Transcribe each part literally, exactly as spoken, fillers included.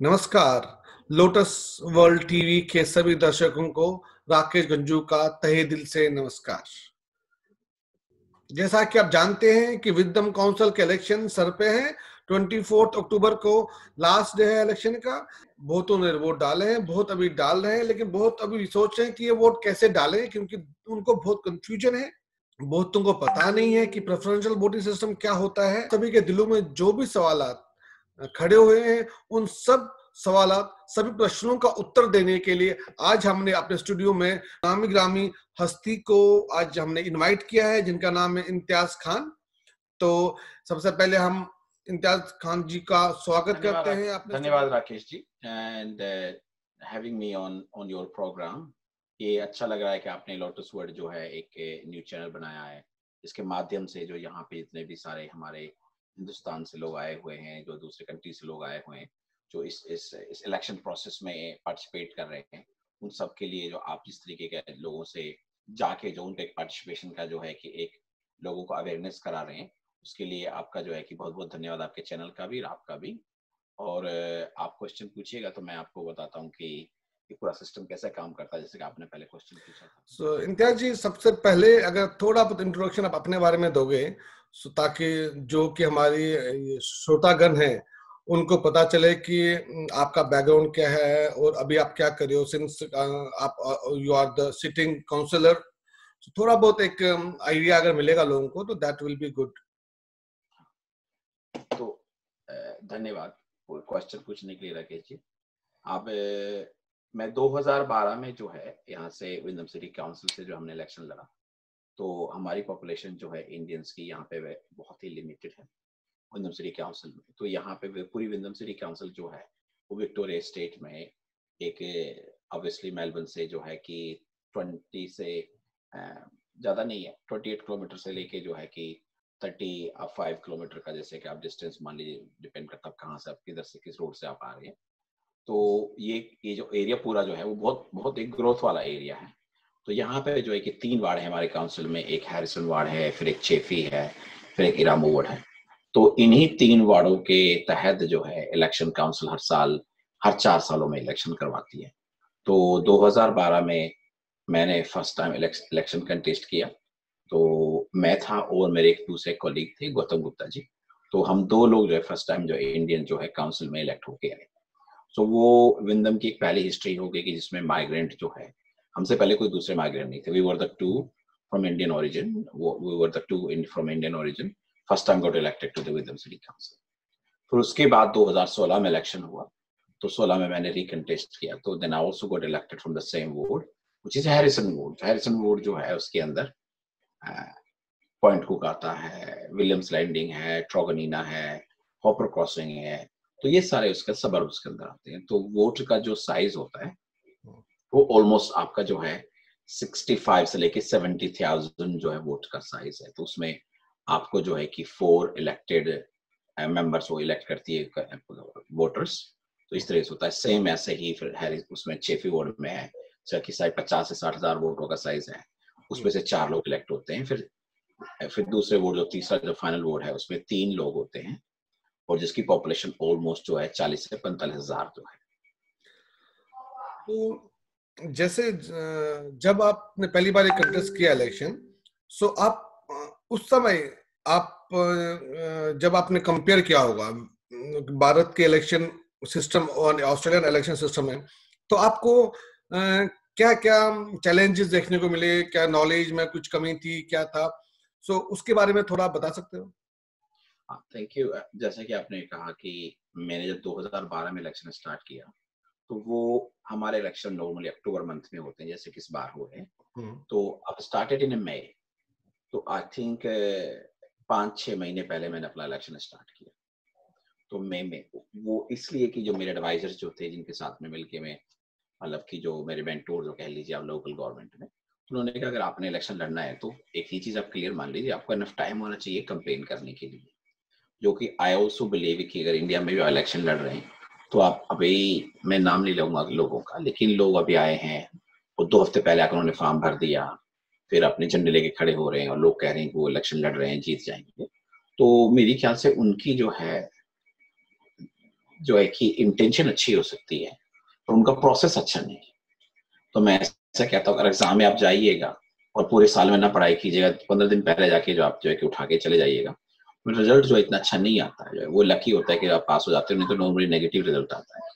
नमस्कार। Lotus world TV के सभी दर्शकों को राकेश गंजू का तहे दिल से नमस्कार। जैसा कि आप जानते हैं कि विद्यम काउंसिल के इलेक्शन सर पे हैं। चौबीस अक्टूबर को लास्ट डे है इलेक्शन का। बहुतों ने वोट डाले हैं, बहुत अभी डाल रहे हैं, लेकिन बहुत अभी सोच रहे हैं कि ये वोट कैसे डालें, क्योंकि उनको बहुत कंफ्यूजन है। बहुतों को पता नहीं है कि प्रेफरेंशियल वोटिंग सिस्टम क्या होता है। सभी के दिलों में जो भी सवालात खड़े हुए हैं, उन सब सवालात, सभी प्रश्नों का उत्तर देने के लिए आज हमने अपने स्टूडियो में नामी ग्रामी हस्ती को आज हमने इनवाइट किया है, जिनका नाम है इम्तियाज खान। तो सबसे पहले हम इम्तियाज खान जी का स्वागत करते हैं। आपने धन्यवाद Rakesh ji and having me on on your program. ये अच्छा लग रहा है कि आपने लोटस वर्ल्ड जो है एक न्यूज चैनल बनाया है, इसके माध्यम से जो यहाँ पे जितने भी सारे हमारे हिंदुस्तान से लोग आए हुए हैं, जो दूसरे कंट्री से लोग आए हुए हैं, जो इस इस इस इलेक्शन प्रोसेस में पार्टिसिपेट कर रहे हैं, उन सब के लिए जो आप जिस तरीके के लोगों से जाके जो उनके पार्टिसिपेशन का जो है कि एक लोगों को अवेयरनेस करा रहे हैं, उसके लिए आपका जो है कि बहुत बहुत धन्यवाद, आपके चैनल का भी, आपका भी। और आप क्वेश्चन पूछिएगा तो मैं आपको बताता हूँ कि ये पूरा सिस्टम कैसे काम करता है, जैसे कि आपने पहले क्वेश्चन पूछा था। सो so, इम्तियाज जी, सबसे पहले अगर थोड़ा बहुत इंट्रोडक्शन आप अपने बारे में दोगे, सो ताकि जो कि हमारी श्रोतागण है उनको पता चले कि आपका बैकग्राउंड क्या है और अभी आप क्या कर रहे हो। सिंस आप you are the sitting councillor, थोड़ा बहुत एक आइडिया अगर मिलेगा लोगों को तो दैट विल बी गुड। तो धन्यवाद क्वेश्चन पूछने के लिए राकेश जी। आप मैं दो हज़ार बारह में जो है यहाँ से विंडम सिटी काउंसिल से जो हमने इलेक्शन लड़ा, तो हमारी पॉपुलेशन जो है इंडियंस की यहाँ पे बहुत ही लिमिटेड है विंडम सिटी काउंसिल में। तो यहाँ पे पूरी विंडम सिटी काउंसिल जो है वो विक्टोरिया स्टेट में एक, ऑब्वियसली मेलबर्न से जो है कि बीस से ज़्यादा नहीं है, अट्ठाईस किलोमीटर से लेके जो है कि पैंतीस किलोमीटर का, जैसे कि आप डिस्टेंस मान लीजिए, डिपेंड करता है कहाँ से आप, किधर से, किस रोड से आप आ रहे हैं। तो ये ये जो एरिया पूरा जो है वो बहुत बहुत एक ग्रोथ वाला एरिया है। तो यहाँ पे जो है कि तीन वार्ड है हमारे काउंसिल में, एक हैरिसन वार्ड है, फिर एक चेफी है, फिर एक इरामो वार्ड है। तो इन्हीं तीन वार्डों के तहत जो है इलेक्शन काउंसिल हर साल, हर चार सालों में इलेक्शन करवाती है। तो दो हज़ार बारह में मैंने फर्स्ट टाइम इलेक्शन कंटेस्ट किया। तो मैं था और मेरे एक दूसरे कॉलीग थे, गौतम गुप्ता जी। तो हम दो लोग जो है फर्स्ट टाइम जो इंडियन जो है काउंसिल में इलेक्ट होके आए। तो वो विंडम की एक पहली हिस्ट्री हो गई कि जिसमें माइग्रेंट जो है, हमसे पहले कोई दूसरे माइग्रेंट नहीं थे। We were the two from Indian origin, we were the two in from Indian origin, first time got elected to the Wyndham city council. फिर उसके बाद दो हज़ार सोलह में इलेक्शन हुआ, तो सोलह में मैंने रिकंटेस्ट किया। तो then I also got elected from the same ward which is Harrison ward. Harrison ward जो है उसके अंदर पॉइंट कुक आता है, विलियम्स लैंडिंग है, ट्रोगनीना है, हॉपर क्रॉसिंग है। तो ये सारे उसके सबर्ब्स के अंदर आते हैं। तो वोट का जो साइज होता है वो ऑलमोस्ट आपका जो है पैंसठ से लेके सत्तर हज़ार जो है वोट का साइज है। तो उसमें आपको जो है कि फोर इलेक्टेड मेंबर्स वो इलेक्ट करती है वोटर्स। तो इस तरह से होता है। सेम ऐसे ही फिर है उसमें चेफी वार्ड में है, कि साइड पचास से साठ हजार वोटों का साइज है, उसमें से चार लोग इलेक्ट होते हैं। फिर फिर दूसरे वोट जो तीसरा जो फाइनल वोट है उसमें तीन लोग होते हैं, और जिसकी पॉपुलेशन ऑलमोस्ट जो है चालीस से पैंतालीस हजार जो है। तो जैसे जब आपने पहली बार कंटेस्ट किया इलेक्शन, सो आप उस समय आप जब आपने कंपेयर किया होगा भारत के इलेक्शन सिस्टम और ऑस्ट्रेलियन इलेक्शन सिस्टम में, तो आपको क्या क्या चैलेंजेस देखने को मिले? क्या नॉलेज में कुछ कमी थी, क्या था? सो so, उसके बारे में थोड़ा बता सकते हो? Thank you. जैसे कि आपने कहा कि मैंने जब दो हज़ार बारह में इलेक्शन स्टार्ट किया, तो वो हमारे इलेक्शन नॉर्मली अक्टूबर मंथ में होते हैं, जैसे किस बार हो रहे हैं। तो अब स्टार्टेड इन मई, तो आई थिंक पाँच छः महीने पहले मैंने अपना इलेक्शन स्टार्ट किया। तो मई में वो इसलिए कि जो मेरे एडवाइजर्स जो थे, जिनके साथ में मिलके मैं, मतलब कि जो मेरे मेंटोर जो कह लीजिए आप लोकल गवर्नमेंट में, उन्होंने कहा अगर आपने इलेक्शन लड़ना है तो एक ही चीज आप क्लियर मान लीजिए, आपको इनफ टाइम होना चाहिए कैंपेन करने के लिए। जो कि आई ऑल्सो बिलीव कि अगर इंडिया में भी इलेक्शन लड़ रहे हैं तो आप, अभी मैं नाम नहीं लूंगा लोगों का, लेकिन लोग अभी आए हैं और दो हफ्ते पहले आकर उन्होंने फॉर्म भर दिया, फिर अपने झंडे लेके खड़े हो रहे हैं और लोग कह रहे हैं कि वो इलेक्शन लड़ रहे हैं, जीत जाएंगे। तो मेरी ख्याल से उनकी जो है जो है कि इंटेंशन अच्छी हो सकती है पर उनका प्रोसेस अच्छा नहीं है। तो मैं ऐसा कहता हूँ अगर एग्जाम में आप जाइएगा और पूरे साल में ना पढ़ाई कीजिएगा, पंद्रह दिन पहले जाके जो आप जो है कि उठा के चले जाइएगा, रिजल्ट जो है इतना अच्छा नहीं आता है। जो है वो लकी होता है कि आप पास हो जाते हो, नहीं तो नॉर्मली नेगेटिव रिजल्ट आता है।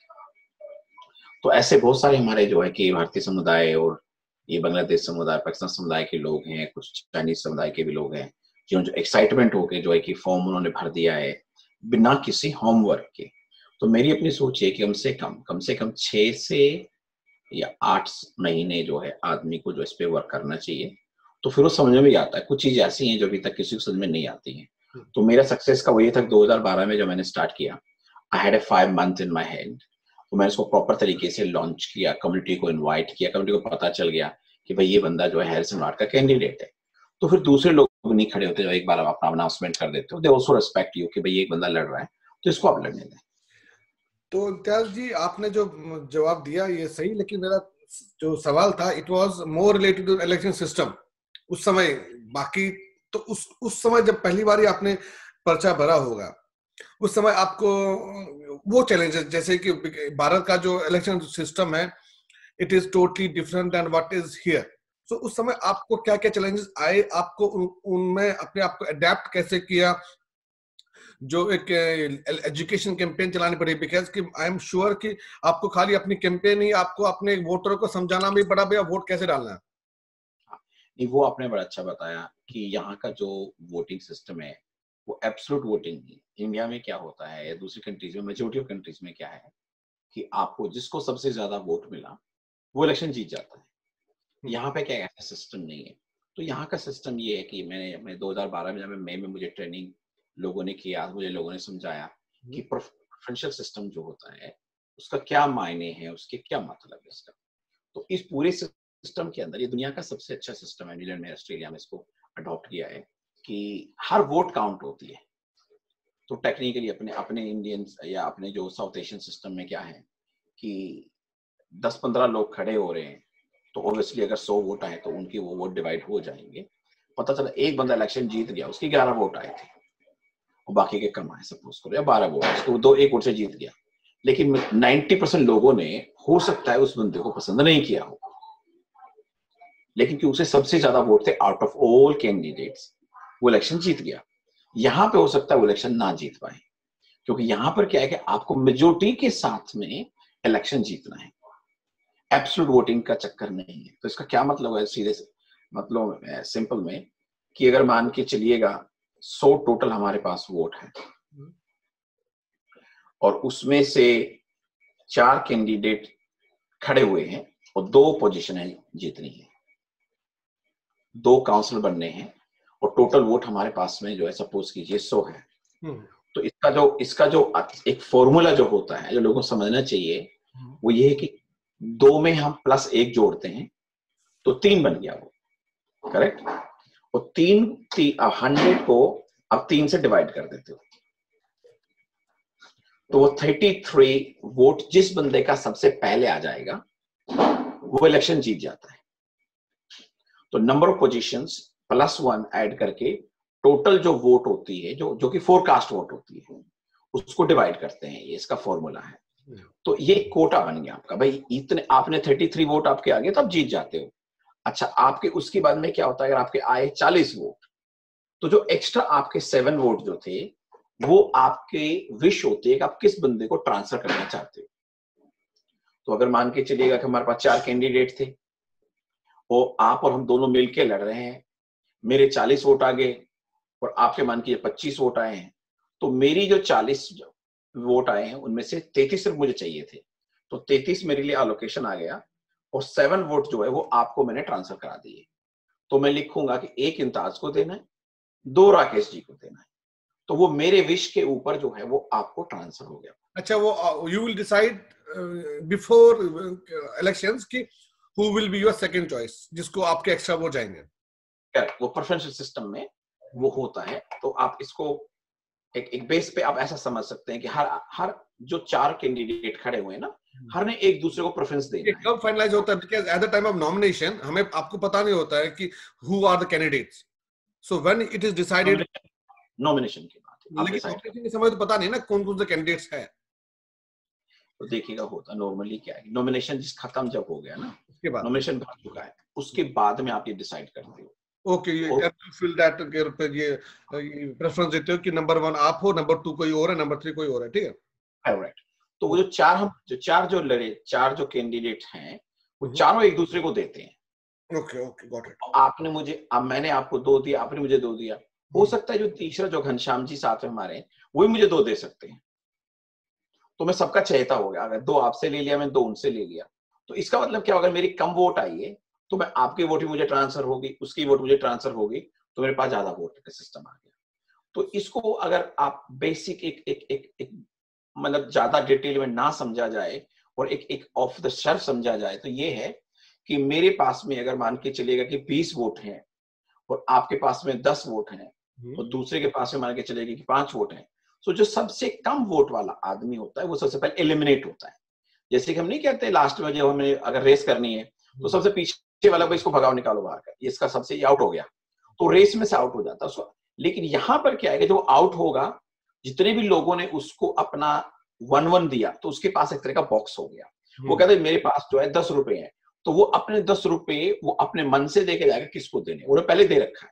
तो ऐसे बहुत सारे हमारे जो है कि भारतीय समुदाय और ये बांग्लादेश समुदाय, पाकिस्तान समुदाय के लोग हैं, कुछ चाइनीज समुदाय के भी लोग हैं जिन्होंने जो एक्साइटमेंट होके जो है कि फॉर्म उन्होंने भर दिया है बिना किसी होमवर्क के। तो मेरी अपनी सोच है कि कम से कम कम से कम छह से या आठ महीने जो है आदमी को जो इस पे वर्क करना चाहिए, तो फिर वो समझ में आता है। कुछ चीज ऐसी हैं जो अभी तक किसी को समझ में नहीं आती हैं। तो मेरा सक्सेस का वही था दो हज़ार बारह में जो मैंने स्टार्ट किया, I had a five month in my hand. तो मैंने इसको प्रॉपर तरीके से लॉन्च किया, कम्युनिटी को इनवाइट किया, कम्युनिटी को पता चल गया कि भाई ये बंदा जो है हैरिसन वार्ड का कैंडिडेट है। तो फिर दूसरे लोग नहीं खड़े होते जो एक बार अपना अनाउंसमेंट कर देते हो, दे आल्सो रिस्पेक्ट यू कि भाई एक बंदा लड़ रहा है तो इसको आप लड़ने दें। तो इम्तियाज जी आपने जो जवाब दिया ये सही, लेकिन मेरा जो सवाल था it was more related to election system उस समय। बाकी तो उस उस समय जब पहली बार आपने पर्चा भरा होगा, उस समय आपको वो चैलेंजेस, जैसे कि भारत का जो इलेक्शन सिस्टम है it is totally different than what is here, so उस समय आपको क्या क्या चैलेंजेस आए, आपको उनमें अपने आप को अडेप्ट कैसे किया, जो एक एजुकेशन कैंपेन चलानी पड़ी? बिकॉज कि आई एम श्योर कि आपको खाली अपनी कैंपेन ही, आपको अपने वोटरों को समझाना भी पड़ा भैया वोट कैसे डालना है। नहीं, वो आपने बड़ा अच्छा बताया कि यहाँ का जो वोटिंग सिस्टम है वो एब्सोल्यूट वोटिंग नहीं। इंडिया में क्या होता है या दूसरी कंट्रीज में, मेजोरिटी ऑफ कंट्रीज में क्या है कि आपको जिसको सबसे ज्यादा वोट मिला वो इलेक्शन जीत जाता है। यहाँ पे क्या ऐसा सिस्टम नहीं है। तो यहाँ का सिस्टम ये है कि मैंने अपने दो हज़ार बारह में जब मई में मुझे ट्रेनिंग लोगों ने किया, मुझे लोगों ने समझाया कि प्रेफरेंशियल सिस्टम जो होता है उसका क्या मायने हैं, उसके क्या मतलब है इसका। तो इस पूरे सिस्टम के अंदर ये दुनिया का सबसे अच्छा सिस्टम है, न्यूजीलैंड में, ऑस्ट्रेलिया में इसको अडॉप्ट किया है कि हर वोट काउंट होती है। तो टेक्निकली अपने अपने इंडियंस या अपने जो साउथ एशियन सिस्टम में क्या है कि दस पंद्रह लोग खड़े हो रहे हैं तो ऑब्वियसली अगर सौ वोट आए तो उनकी वो वोट डिवाइड हो जाएंगे। पता चला एक बंदा इलेक्शन जीत गया, उसके ग्यारह वोट आए थे और बाकी के कम आए, सपोज करो, या बारह वोट, उसको दो एक वोट से जीत गया। लेकिन नब्बे परसेंट लोगों ने हो सकता है उस बंदे को पसंद नहीं किया हो, लेकिन कि उसे सबसे ज्यादा वोट थे आउट ऑफ ऑल कैंडिडेट्स, वो इलेक्शन जीत गया। यहाँ पे हो सकता है वो इलेक्शन ना जीत पाए, क्योंकि यहाँ पर क्या है कि आपको मेजोरिटी के साथ में इलेक्शन जीतना है, एब्सोल्यूट वोटिंग का चक्कर नहीं है। तो इसका क्या मतलब है सीधे से, मतलब सिंपल में कि अगर मान के चलिएगा सौ टोटल हमारे पास वोट है और उसमें से चार कैंडिडेट खड़े हुए हैं और दो पोजीशन है जीतनी है, दो काउंसिल बनने हैं और टोटल वोट हमारे पास में जो है सपोज कीजिए सौ है। तो इसका जो इसका जो एक फॉर्मूला जो होता है जो लोगों को समझना चाहिए वो ये है कि दो में हम प्लस एक जोड़ते हैं तो तीन बन गया वो, करेक्ट। और तीन ती, हंड्रेड को अब तीन से डिवाइड कर देते हो तो वो तैंतीस वोट जिस बंदे का सबसे पहले आ जाएगा वो इलेक्शन जीत जाता है। तो number of positions plus one add करके टोटल जो वोट होती है, जो जो कि फोरकास्ट वोट होती है, उसको डिवाइड करते हैं। ये इसका फॉर्मूला है। तो ये कोटा बन गया आपका, भाई इतने आपने तैंतीस वोट आपके आगे तो आप जीत जाते हो। अच्छा, आपके उसके बाद में क्या होता है, अगर आपके आए चालीस वोट तो जो एक्स्ट्रा आपके सेवन वोट जो थे वो आपके विश होती है कि आप किस बंदे को ट्रांसफर करना चाहते हो। तो अगर मान के चलिएगा कि हमारे पास चार कैंडिडेट थे और आप और हम दोनों मिलके लड़ रहे हैं, मेरे चालीस वोट आ गए और आपके मान के पच्चीस वोट आए हैं, तो मेरी जो चालीस वोट आए हैं उनमें से तैंतीस सिर्फ मुझे चाहिए थे, तो तैंतीस मेरे लिए एलोकेशन आ गया और सेवन वोट जो है वो आपको मैंने ट्रांसफर करा दिए। तो मैं लिखूंगा कि एक इम्ताज को देना है, दो राकेश जी को देना है, तो वो मेरे विश के ऊपर जो है वो आपको ट्रांसफर हो गया। अच्छा, वो you will decide before elections कि who will be your second choice, जिसको आपके एक्स्ट्रा वोट जाएंगे। करेक्ट, वो प्रेफरेंशियल सिस्टम में वो होता है। तो आप इसको एक एक बेस पे आप ऐसा समझ सकते हैं कि हर हर जो चार कैंडिडेट खड़े हुए हैं ना, हर ने एक दूसरे को प्रेफरेंस देना है। कब फाइनलाइज होता है? Because at the time of nomination हमें आपको पता नहीं होता है कि who are the candidates, so when it is decided nomination की बात है, लेकिन नॉमिनेशन के समय तो पता नहीं ना कौन कौन से कैंडिडेट्स है। तो देखिएगा होता नॉर्मली क्या है, नॉमिनेशन जिस खत्म जब हो गया ना, उसके बाद नॉमिनेशन भर चुका है, उसके बाद में आप ये डिसाइड करते हो। ओके, ये फील दैट के ये प्रेफरेंस देते हो कि नंबर वन आप हो, नंबर टू कोई और है, नंबर थ्री कोई और है, ठीक है? करेक्ट। तो वो जो चार हम जो चार जो लड़े चार जो कैंडिडेट हैं वो चारों एक दूसरे को देते हैं। Okay okay got it. आपने मुझे, अब मैंने आपको दो दिया, आपने मुझे दो दिया, हो सकता है जो तीसरा जो घनश्याम जी साथ में हमारे वो भी मुझे दो दे सकते हैं, तो मैं सबका चहेता हो गया। अगर दो आपसे ले लिया, मैं दो उनसे ले लिया, तो इसका मतलब क्या होगा, मेरी कम वोट आई है तो मैं आपकी वोट भी मुझे ट्रांसफर होगी, उसकी वोट मुझे ट्रांसफर होगी, तो मेरे पास ज्यादा वोट का सिस्टम आ गया। तो इसको अगर आप बेसिक एक एक एक, एक मतलब ज्यादा डिटेल में ना समझा जाए और एक एक ऑफ द शेल्फ समझा जाए, तो ये है कि मेरे पास में अगर मान के चलेगा कि बीस वोट हैं और आपके पास में दस वोट हैं और दूसरे के पास में मान के चलेगा कि पांच वोट हैं, तो जो सबसे कम वोट वाला आदमी होता है वो सबसे पहले एलिमिनेट होता है। जैसे कि हम नहीं कहते लास्ट में जब हमें अगर रेस करनी है तो सबसे पीछे वाला भाई इसको भगाओ, निकालो बाहर का, ये इसका सबसे आउट हो गया, तो रेस में से आउट हो जाता है। लेकिन यहाँ पर क्या है कि जो आउट होगा, जितने भी लोगों ने उसको अपना वन वन दिया, तो उसके पास एक तरह का बॉक्स हो गया। वो कहते हैं मेरे पास जो है दस रुपए है, तो वो अपने दस रुपए वो अपने मन से दे के जाएगा किसको देने, उन्हें पहले दे रखा है।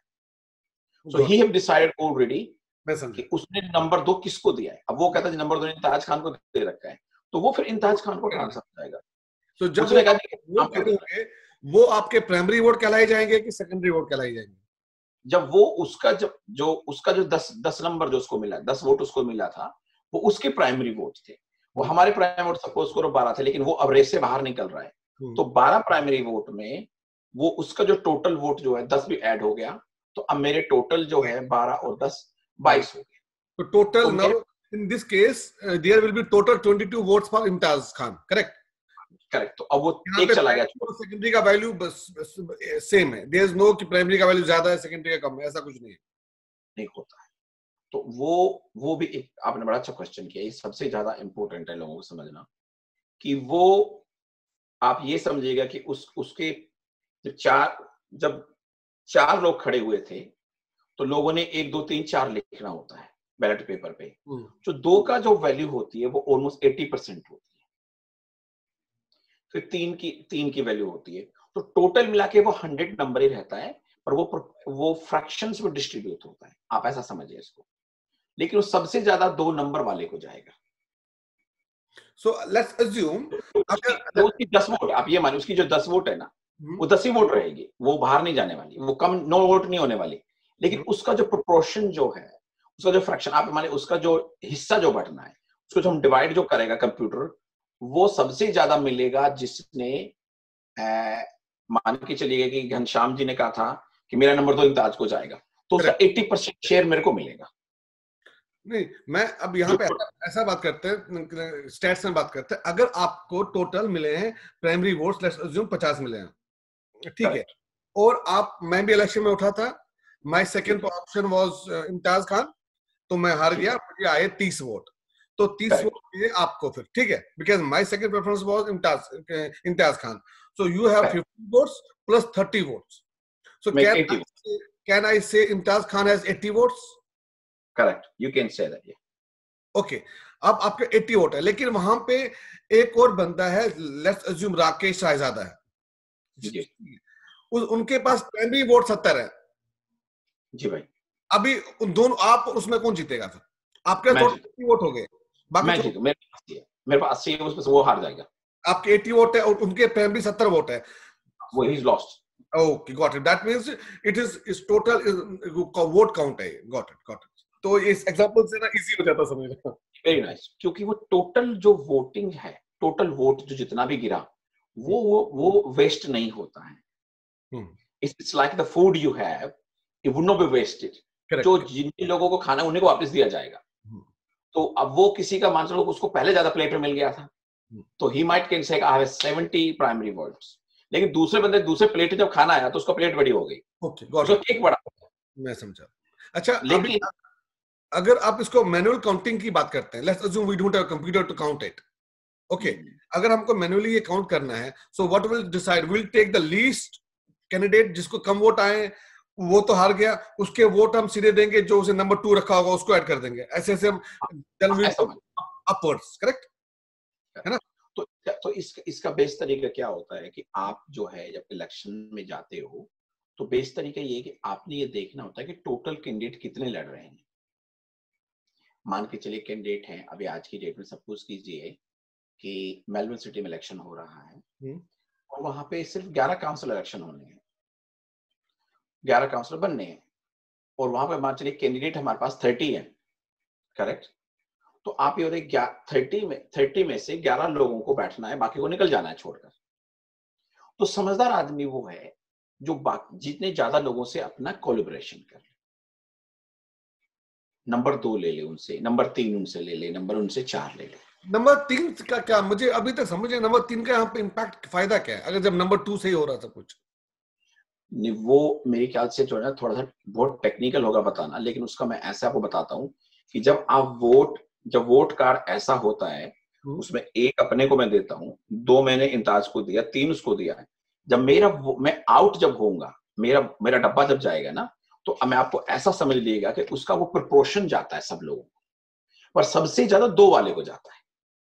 So he have decided already कि उसने नंबर दो किसको दिया है। अब वो कहता है नंबर दो इम्तियाज खान को दे रखा है, तो वो फिर इम्तियाज खान को ट्रांसफर जाएगा। तो जब वो, वो करेंगे, वो आपके प्राइमरी वोट कहलाए जाएंगे कि सेकेंडरी वोट कहलाए जाएंगे? जब वो उसका जब जो उसका जो दस दस नंबर जो उसको मिला, दस वोट उसको मिला था, वो उसके प्राइमरी वोट थे। वो हमारे प्राइमरी वोट सपोज करो बारह थे, लेकिन वो अब रेस से बाहर निकल रहा है, तो बारह प्राइमरी वोट में वो उसका जो टोटल वोट जो है दस भी ऐड हो गया, तो अब मेरे टोटल जो है बारह और दस बाईस हो गए। तो total now in this case there will be total बाईस votes for Imtiaz Khan, correct? Correct. तो अब वो एक चला गया। सेकेंडरी का वैल्यू बस सेम है, देयर इज नो कि प्राइमरी का वैल्यू ज्यादा है सेकेंडरी का कम है, ऐसा कुछ नहीं है, नहीं होता है। तो वो वो भी एक आपने बड़ा अच्छा क्वेश्चन किया, ये सबसे ज्यादा इंपॉर्टेंट है लोगों को समझना, कि वो आप ये समझिएगा कि उस उसके जब चार जब चार लोग खड़े हुए थे, तो लोगों ने एक दो तीन चार लिखना होता है बैलेट पेपर पे। जो दो का जो वैल्यू होती है वो ऑलमोस्ट अस्सी परसेंट होती है, फिर तीन की तीन की वैल्यू होती है, तो टोटल मिला के वो हंड्रेड नंबर ही रहता है, पर वो वो फ्रैक्शंस में डिस्ट्रीब्यूट होता है, आप ऐसा समझिए इसको। लेकिन वो सबसे ज्यादा दो नंबर वाले को जाएगा। सो लेट्स अज्यूम अगर तो उसकी दस वोट, आप ये मानिए उसकी जो दस वोट है ना, वो दस ही वोट रहेगी, वो बाहर नहीं जाने वाली, वो कम नो वोट नहीं होने वाली। लेकिन उसका जो प्रोपोर्शन जो है, उसका जो फ्रैक्शन, आप माने उसका जो हिस्सा जो बढ़ना है, उसको जो हम डिवाइड जो करेगा कंप्यूटर, वो सबसे ज्यादा मिलेगा जिसने मान के चलिएगा कि घनश्याम जी ने कहा था कि मेरा नंबर तो इम्तियाज को जाएगा, तो उसका अस्सी परसेंट शेयर मेरे को मिलेगा। नहीं, मैं अब यहाँ पे ऐसा बात करते हैं, स्टैट्स में बात करते हैं, अगर आपको टोटल मिले हैं प्राइमरी वोट्स लेट्स अज्यूम पचास मिले हैं, ठीक है, और आप मैं भी इलेक्शन में उठा था, my second option was Imtiaz Khan, तो मैं हार गया, मुझे आए तीस वोट, तो तीस वोट मिले आपको फिर, ठीक है, because my second preference was Imtiaz Imtiaz Khan, so you have fifty votes plus thirty votes, so can can I say Imtiaz Khan has eighty votes? Correct, you can say that. Okay, अब आपके अस्सी वोट है, लेकिन वहां पे एक और बंदा है, लेट्स अज्यूम राकेश शाहजादा है जी, उस, उनके पास प्राइमरी वोट सत्तर है जी भाई। अभी उन दोनों, आप उसमें कौन जीतेगा फिर? आपके अस्सी वोट हो गए, बाकी मैं जीतूं, मेरे पास अस्सी है, मेरे पास अस्सी है, उसमें वो हार जाएगा। आपके अस्सी वोट है और उनके प्राइमरी सत्तर वोट है, वो he is lost. Okay, got it, that means it is is total vote count है, गॉट इट गॉट इट। तो इस एग्जांपल से ना इजी हो जाता समझना। वेरी नाइस, क्योंकि वो टोटल जो वोटिंग है, टोटल वोट जो जितना भी गिरा, वो वो वो वेस्ट नहीं होता है। It's like the food you have, it would not be wasted. जो जिन लोगों को खाना उन्हें को वापस दिया जाएगा। तो अब वो किसी का मान लो उसको पहले ज्यादा प्लेट में मिल गया था, तो ही might can say I have seventy primary votes, लेकिन दूसरे बंदे दूसरे प्लेट जब खाना आया तो उसका प्लेट बड़ी हो गई, ओके गॉट इट, केक बड़ा। मैं समझा। अच्छा, लेकिन अगर आप इसको मैनुअल काउंटिंग की बात करते हैं, let's assume we don't have computer to count it, okay, अगर हमको मैनुअली ये काउंट करना है, so what will decide, will take the least candidate, जिसको कम वोट आए वो तो हार गया, उसके वोट हम सीधे देंगे, जो उसे नंबर टू रखा होगा उसको ऐड कर देंगे, ऐसे ऐसे हम अपवर्ड्स, करेक्ट? है ना? तो तो इस, इसका बेस्ट तरीका क्या होता है कि आप जो है जब इलेक्शन में जाते हो तो बेस्ट तरीका ये है कि आपने ये देखना होता है कि टोटल कैंडिडेट कितने लड़ रहे हैं। मान के चलिए कैंडिडेट हैं, अभी आज की डेट में सपोज कीजिए कि मेलबर्न सिटी में इलेक्शन हो रहा है और वहां पे सिर्फ ग्यारह काउंसिल इलेक्शन होने हैं, ग्यारह काउंसिलर बनने हैं और वहां पे मान चलिए कैंडिडेट हमारे पास थर्टी है, करेक्ट? तो आप ये होते थर्टी में थर्टी में से ग्यारह लोगों को बैठना है, बाकी को निकल जाना है छोड़कर। तो समझदार आदमी वो है जो जितने ज्यादा लोगों से अपना कोलैबोरेशन कर ले, नंबर दो ले ले उनसे, नंबर तीन उनसे ले ले, नंबर उनसे चार ले ले। नंबर तीन का क्या, मुझे अभी तक समझ नहीं, नंबर तीन का यहाँ पे इम्पैक्ट फायदा क्या है अगर जब नंबर टू से ही हो रहा था कुछ? नहीं, वो मेरे ख्याल से जो है ना थोड़ा सा बहुत टेक्निकल होगा बताना, लेकिन उसका मैं ऐसे आपको बताता हूँ कि जब आप वोट जब वोट कार्ड ऐसा होता है उसमें एक अपने को मैं देता हूँ, दो मैंने इम्ताज को दिया, तीन उसको दिया है। जब मेरा मैं आउट जब होऊंगा, मेरा मेरा डब्बा जब जाएगा ना, तो मैं आपको ऐसा समझ लीजिएगा कि उसका वो प्रोपोर्शन जाता है सब लोगों को, पर सबसे ज्यादा दो वाले को जाता है,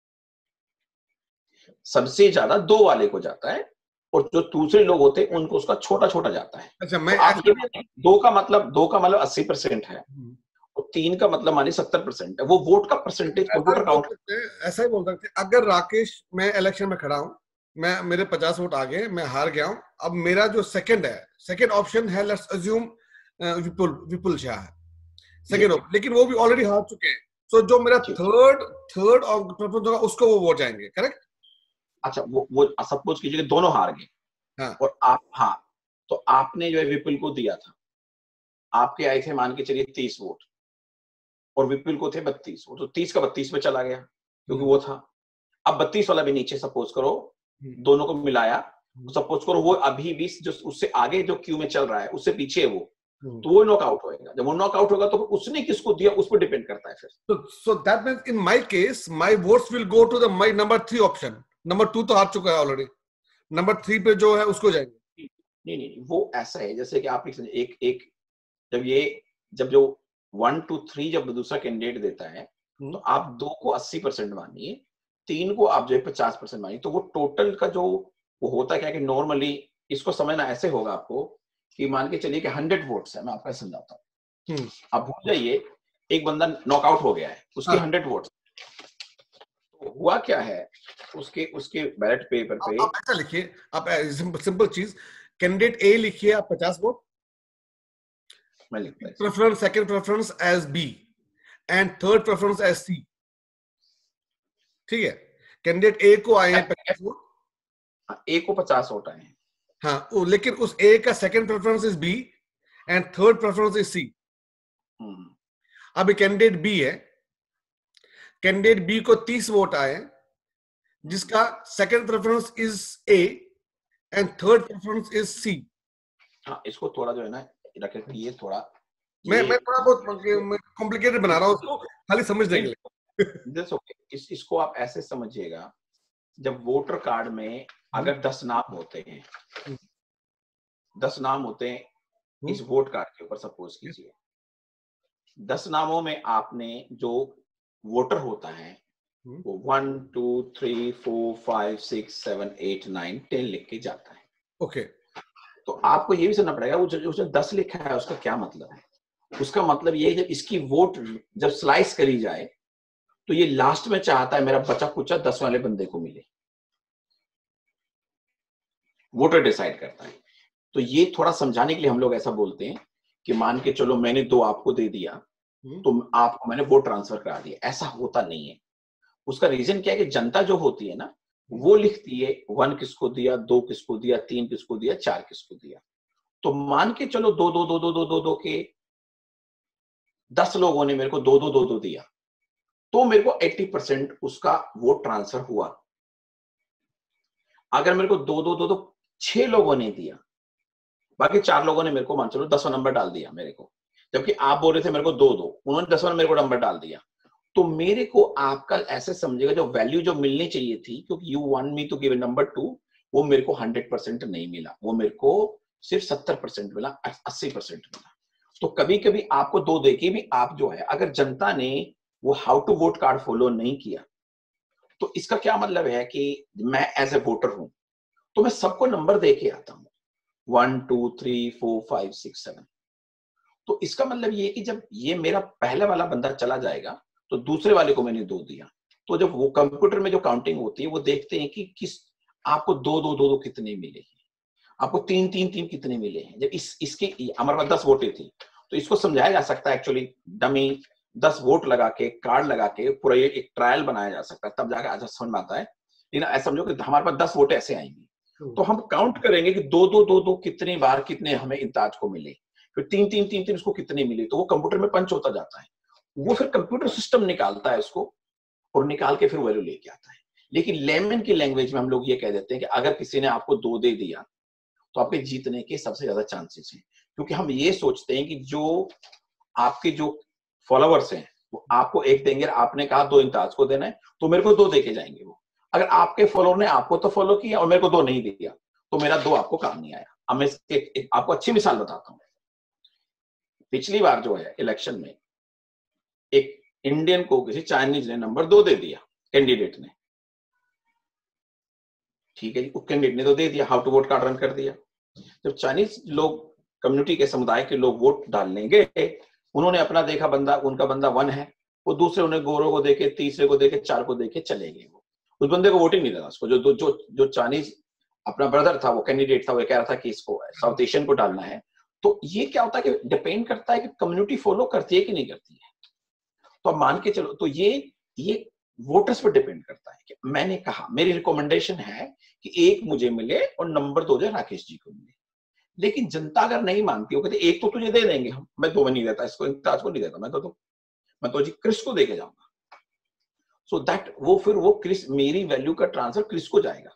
सबसे ज्यादा दो वाले को जाता है और जो दूसरे लोग होते हैं उनको उसका छोटा छोटा जाता है। अच्छा, मैं तो आप ये दो का मतलब दो का मतलब अस्सी परसेंट है और तीन का मतलब मानिए सत्तर परसेंट है, वो वोट का परसेंटेज कंप्यूटर काउंट। ऐसा ही बोल सकते हैं, अगर राकेश मैं इलेक्शन में खड़ा हूँ, मैं मेरे पचास वोट आ गए, मैं हार गया हूँ, अब मेरा जो सेकंड है, सेकंड ऑप्शन है, लेट्स अज्यूम विपुल विपुल शाह है सेकंड ऑप्शन, लेकिन वो भी ऑलरेडी हार चुके हैं, तो जो मेरा थर्ड थर्ड ऑप्शन होगा उसको वो वोट जाएंगे, करेक्ट? अच्छा, वो वो सपोज कीजिए दोनों हार गए, हाँ, और आप, हाँ, तो आपने जो है विपुल को दिया था, आपके आए थे मान के चलिए तीस वोट और विपुल को थे बत्तीस वोट, तो तीस का बत्तीस में चला गया क्योंकि वो था। अब बत्तीस वाला भी नीचे सपोज करो, दोनों को मिलाया, सपोज करो वो अभी भी जो उससे आगे जो क्यू में चल रहा है उससे पीछे है वो, तो वो नॉकआउट होएगा। जब वो नॉकआउट होगा तो उसने किसको दिया उस पर डिपेंड करता है फिर। so, so that means in my case my votes will go to the my number three option. Number two तो हार चुका है ऑलरेडी, नंबर थ्री पे जो है उसको जाएंगे। नहीं नहीं, वो ऐसा है जैसे कि आप एक एक जब ये जब जो वन टू थ्री जब दूसरा कैंडिडेट देता है तो आप दो को अस्सी परसेंट मानिए, तीन को आप जो है पचास परसेंट मानिए, तो वो टोटल का जो वो होता है क्या कि नॉर्मली इसको समझना ऐसे होगा आपको कि मान के चलिए कि हंड्रेड वोट्स है, मैं आपको समझाता हूँ। आप भूल जाइए एक बंदा नॉकआउट हो गया है, उसके हंड्रेड वोट्स, तो हुआ क्या है उसके उसके बैलेट पेपर पे आप ऐसा लिखिए, आप सिंपल चीज, कैंडिडेट ए लिखिए आप पचास वोट, मैं लिखता हूं preference second preference as B and third preference as C, ठीक है? कैंडिडेट ए को आए हैं पचास वोट, ए को पचास वोट आए हैं, हाँ, लेकिन उस ए का second preference is B and third preference is C. अभी कैंडिडेट बी है, कैंडिडेट बी को तीस वोट आए जिसका second preference is A and third preference is C. हाँ, इसको थोड़ा जो है ना रखिए, थोड़ा मैं मैं थोड़ा बहुत कॉम्प्लिकेटेड बना रहा हूँ उसको खाली समझने के लिए। इस, इसको आप ऐसे समझिएगा, जब वोटर कार्ड में अगर दस नाम होते हैं, दस नाम होते हैं इस वोट कार्ड के ऊपर, सपोज कीजिए दस नामों में आपने जो वोटर होता है वो one two three four five six seven eight nine ten लिख के जाता है। ओके, तो आपको ये भी समझना पड़ेगा वो जो उसने दस लिखा है उसका क्या मतलब है। उसका मतलब ये है जब इसकी वोट जब स्लाइस करी जाए तो ये लास्ट में चाहता है मेरा बचा कुचा दस वाले बंदे को मिले, वोटर डिसाइड करता है। तो ये थोड़ा समझाने के लिए हम लोग ऐसा बोलते हैं कि मान के चलो मैंने दो आपको दे दिया तो आपको मैंने वोट ट्रांसफर करा दिया, ऐसा होता नहीं है। उसका रीजन क्या है कि जनता जो होती है ना वो लिखती है वन किसको दिया, दो किसको दिया, तीन किसको दिया, चार किसको दिया। तो मान के चलो दो दो दो दो दो दो दो के दस लोगों ने मेरे को दो दो दो दो दिया तो मेरे को अस्सी परसेंट उसका वोट ट्रांसफर हुआ। अगर मेरे को दो दो दो दो छह लोगों ने दिया, बाकी चार लोगों ने मेरे को मान चलो दसवां नंबर डाल दिया मेरे को, जबकि आप बोल रहे थे मेरे को दो दो, उन्होंने दसवां मेरे को नंबर डाल दिया, तो मेरे को आपका ऐसे समझेगा जो वैल्यू जो मिलनी चाहिए थी, क्योंकि you want me to give number two, वो मेरे को हंड्रेड परसेंट नहीं मिला, वो मेरे को सिर्फ सत्तर परसेंट मिला, अस्सी परसेंट मिला। तो कभी कभी आपको दो देके भी आप जो है, अगर जनता ने वो how to vote card follow नहीं किया तो इसका क्या मतलब है कि मैं एज ए वोटर हूं तो मैं सबको नंबर दे के आता हूं, one two three four five six seven. तो इसका मतलब ये कि जब ये मेरा पहले वाला बंदा चला जाएगा तो दूसरे वाले को मैंने दो दिया, तो जब वो कंप्यूटर में जो काउंटिंग होती है वो देखते हैं कि किस आपको दो दो दो दो कितने मिले हैं, आपको तीन तीन तीन कितने मिले हैं। जब इस इसके हमारे पास दस वोटें थी तो इसको समझाया जा सकता है एक्चुअली, डमी दस वोट लगा के कार्ड लगा के पूरा ये एक ट्रायल बनाया जा सकता है, तब जाकर अच्छा समझ में आता है। लेकिन ऐसा समझो कि हमारे पास दस वोट ऐसे आएंगी तो हम काउंट करेंगे कि दो दो दो दो कितनी बार कितने हमें इंताज को मिले, फिर तीन तीन तीन तीन उसको कितने मिले, तो वो कंप्यूटर में पंच होता जाता है। वो फिर कंप्यूटर सिस्टम निकालता है उसको और निकाल के फिर वैल्यू लेके आता है। लेकिन लेमन की लैंग्वेज में हम लोग ये कह देते हैं कि अगर किसी ने आपको दो दे दिया तो आपके जीतने के सबसे ज्यादा चांसेस हैं, क्योंकि हम ये सोचते हैं कि जो आपके जो फॉलोअर्स हैं वो आपको एक देंगे, आपने कहा दो इंताज को देना है तो मेरे को दो देके जाएंगे वो। अगर आपके फॉलोअर ने आपको तो फॉलो किया और मेरे को दो नहीं दिया तो मेरा दो आपको काम नहीं आया। अब मैं एक, एक आपको अच्छी मिसाल बताता हूं। पिछली बार जो है इलेक्शन में एक इंडियन को किसी चाइनीज ने नंबर दो दे दिया, कैंडिडेट ने, ठीक है जी, कैंडिडेट ने तो दे दिया, how to vote card run कर दिया। जब चाइनीज लोग कम्युनिटी के समुदाय के लोग वोट डालने गए, उन्होंने अपना देखा बंदा, उनका बंदा वन है, वो दूसरे उन्हें गोरों को देके, तीसरे को देके, चार को देके चले गए। वो उस बंदे को वोटिंग नहीं देना उसको, जो जो जो चाइनीज अपना ब्रदर था, वो कैंडिडेट था, वो कह रहा था कि इसको साउथ एशियन को डालना है। तो ये क्या होता है कि डिपेंड करता है कि कम्युनिटी फॉलो करती है कि नहीं करती है। तो अब मान के चलो, तो ये ये वोटर्स पर डिपेंड करता है कि मैंने कहा, मेरी रिकमेंडेशन है कि एक मुझे मिले और नंबर दो जो राकेश जी को मिले। लेकिन जनता अगर नहीं मानती हो, कहते एक तो तुझे दे देंगे हम, मैं दो में नहीं देता, इसको इंताज को नहीं देता, मैं तो दो मैं तो जी क्रिस को देके जाऊंगा। सो so दैट वो फिर वो क्रिस, मेरी वैल्यू का ट्रांसफर क्रिस को जाएगा।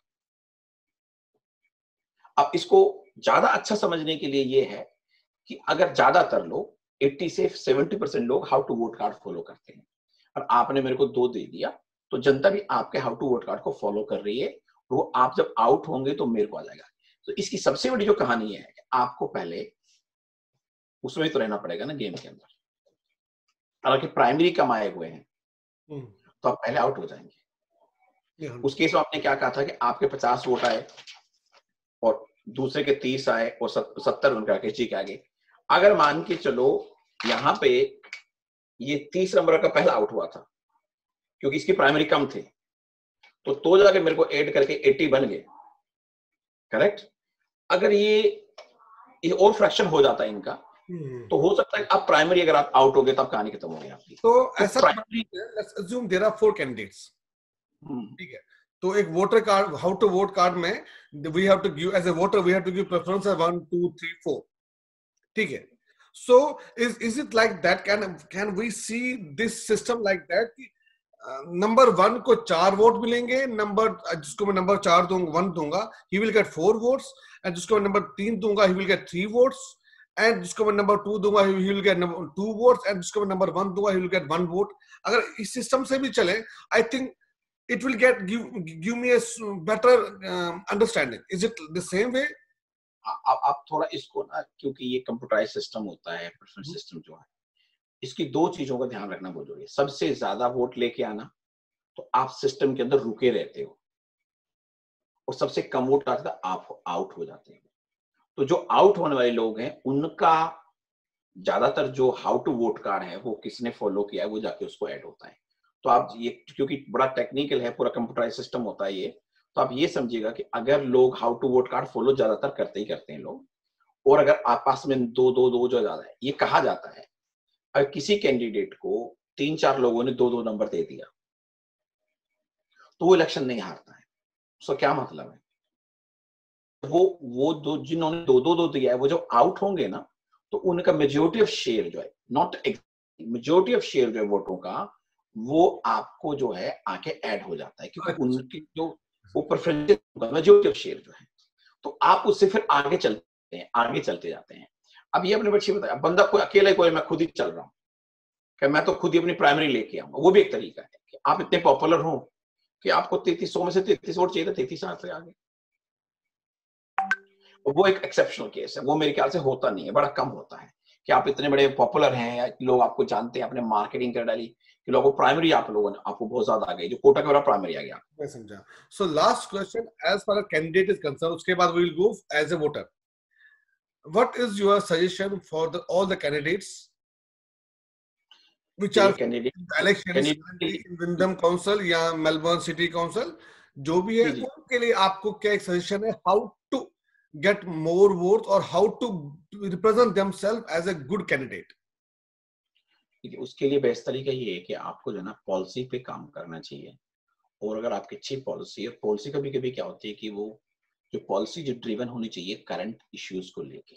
अब इसको ज्यादा अच्छा समझने के लिए ये है कि अगर ज्यादातर लोग अस्सी से सत्तर परसेंट लोग how to vote card follow करते हैं और आपने मेरे को दो दे दिया तो जनता भी आपके हाउ टू वोट कार्ड को फॉलो कर रही है, वो आप जब आउट होंगे तो मेरे को आ जाएगा। तो इसकी सबसे बड़ी जो कहानी है कि आपको पहले उसमें तो रहना पड़ेगा ना गेम के अंदर। हालांकि प्राइमरी कमाए हुए हैं तो आप पहले आउट हो जाएंगे। उस केस में आपने क्या कहा था कि आपके पचास वोट आए और दूसरे के तीस आए और सत्तर उनके राकेश जी के आगे। अगर मान के चलो यहाँ पे ये तीस नंबर का पहला आउट हुआ था क्योंकि इसकी प्राइमरी कम थे, तो तो जाके मेरे को ऐड करके अस्सी बन गए, करेक्ट। अगर ये, ये और फ्रैक्शन हो जाता है इनका तो हो सकता है अब प्राइमरी अगर आप आउट हो गए तो आप कहानी खत्म हो गई आपकी। तो ऐसा let's assume there are four candidates, ठीक है, तो एक voter card, how to vote card में we have to give as a voter we have to give preference one two three four, ठीक है। So is is it like that, can can we see this system like that कि number one को चार vote मिलेंगे, number जिसको मैं number चार दूंगा, वन दूंगा, he will get four votes, and जिसको मैं नंबर तीन दूंगा he will get three votes, and जिसको मैं नंबर टू दूंगा he will get two votes, and जिसको मैं नंबर वन दूंगा he will get one vote. अगर इस सिस्टम से भी चले, I think it will get give give me a better uh, understanding. Is it the same way? आप आप थोड़ा इसको ना, क्योंकि ये कंप्यूटराइज सिस्टम होता है, प्रेफरेंस सिस्टम जो है, इसकी दो चीजों का ध्यान रखना बहुत जरूरी है। सबसे ज्यादा वोट लेके आना तो आप सिस्टम के अंदर रुके रहते हो, और सबसे कम वोट आता है आप आउट हो जाते हैं। तो जो आउट होने वाले लोग हैं उनका ज्यादातर जो हाउ टू वोट कार्ड है वो किसने फॉलो किया है वो जाके उसको ऐड होता है। तो आप ये, क्योंकि बड़ा टेक्निकल है, पूरा कंप्यूटराइज सिस्टम होता है ये, तो आप ये समझिएगा कि अगर लोग how to vote card follow ज्यादातर करते ही करते हैं लोग, और अगर आपस में दो दो दो जो ज्यादा है, ये कहा जाता है अगर किसी कैंडिडेट को तीन चार लोगों ने दो दो नंबर दे दिया तो वो इलेक्शन नहीं हारता है। उसका क्या मतलब है, वो वो दो जिन्होंने दो दो दो दिया है वो जो आउट होंगे ना, तो उनका मेजोरिटी ऑफ शेयर जो है, नॉट मेजोरिटी ऑफ शेयर जो है वोटों का, वो आपको जो है आके ऐड हो जाता है, क्योंकि उनकी जो वो प्रेफरेंस मेजॉरिटी ऑफ शेयर जो है, तो आप उससे फिर आगे चलते हैं, आगे चलते जाते हैं। अब ये अपने बच्चे बताया, बंदा कोई अकेला कोई, मैं खुद ही चल रहा हूँ कि मैं तो खुद ही अपनी प्राइमरी लेके आऊंगा, वो भी एक तरीका है कि आप इतने पॉपुलर हो कि आपको तैतीस सौ में से तैतीस वोट चाहिए, तैतीस हाथ से आगे, वो एक एक्सेप्शनल केस है। वो मेरे ख्याल से होता नहीं है, बड़ा कम होता है कि आप इतने बड़े पॉपुलर हैं, लोग आपको जानते हैं, आपने मार्केटिंग कर डाली, कि लोगों को प्राइमरी आप लोगों ने आपको बहुत ज्यादा आ गई, जो कोटा का प्राइमरी आ गया। मैं समझा। So last question, as far as candidate is concerned, उसके बाद we will go as a voter. What is your suggestion for the all the candidates which are elections in Wyndham Council या Melbourne city council, जो भी है, उनके लिए आपको क्या एक सजेशन है, how to get more votes और how to represent themselves as a good candidate? उसके लिए बेस्ट तरीका ये है कि आपको जो है ना पॉलिसी पे काम करना चाहिए। और अगर आपकी अच्छी पॉलिसी, और पॉलिसी कभी कभी क्या होती है कि वो जो पॉलिसी जो ड्रिवन होनी चाहिए करंट इश्यूज को लेके,